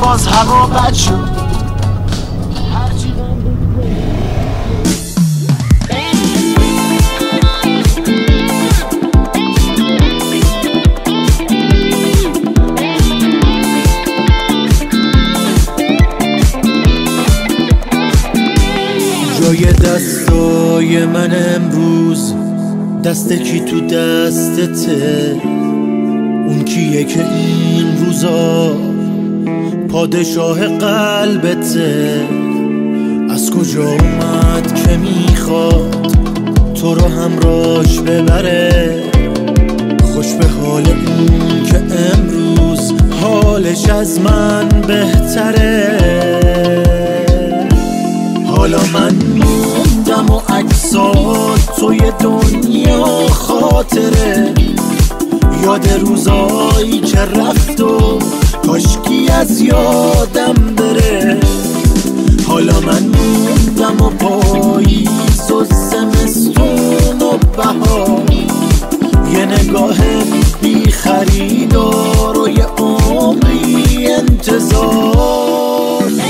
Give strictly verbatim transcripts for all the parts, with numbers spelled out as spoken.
باز هوا بد شد. جای دستای من امروز دست کی تو دستته؟ اون کیه که این روزا پادشاه قلبته؟ از کجا اومد که میخواد تو رو همراش ببره؟ خوش به حال اون که امروز حالش از من بهتره. حالا من موندم و عکسات توی دنیا خاطره، یاد روزایی که رفت و کاشکی از یادم بره. حالا من موندم و پاییز و زمستون و بهار، یه نگاه بی خریدار و یه عمری انتظار.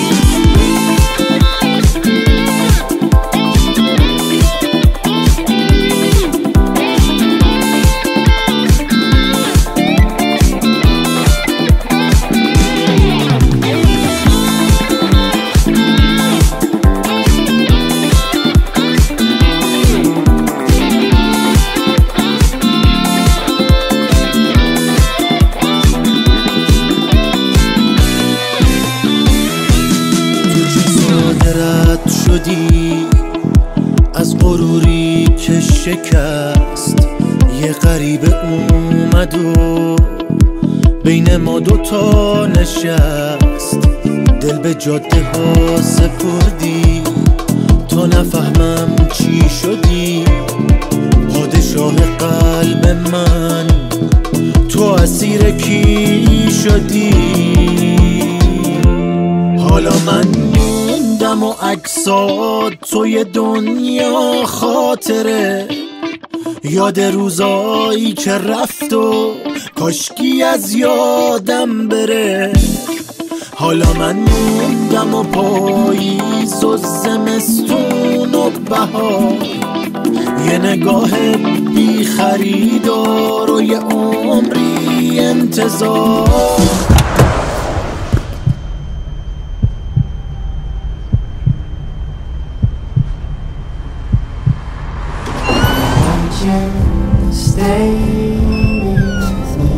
رد شدی از غروری که شکست، یه غریبه اومد و بین ما دوتا نشست. دل به جاده ها سپردی تا نفهمم چی شدی. پادشاه قلب من تو اسیر کی شدی؟ حالا من موندم و عکسات توی دنیا خاطره، یاد روزایی که رفت و کاشکی از یادم بره. حالا من موندم و پاییز و زمستون و بهار، یه نگاه بی خریدار و یه عمری انتظار. Stay with me.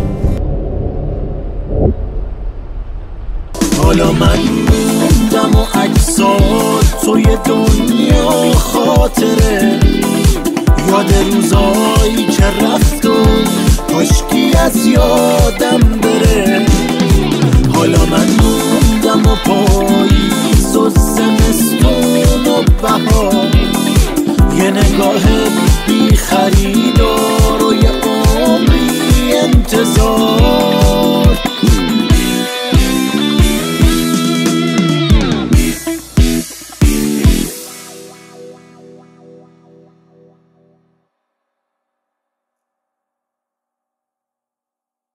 حالا من موندم و عکسات توی دنیا خاطره، یاد روزایی که رفت و کاشکی از یادم بره.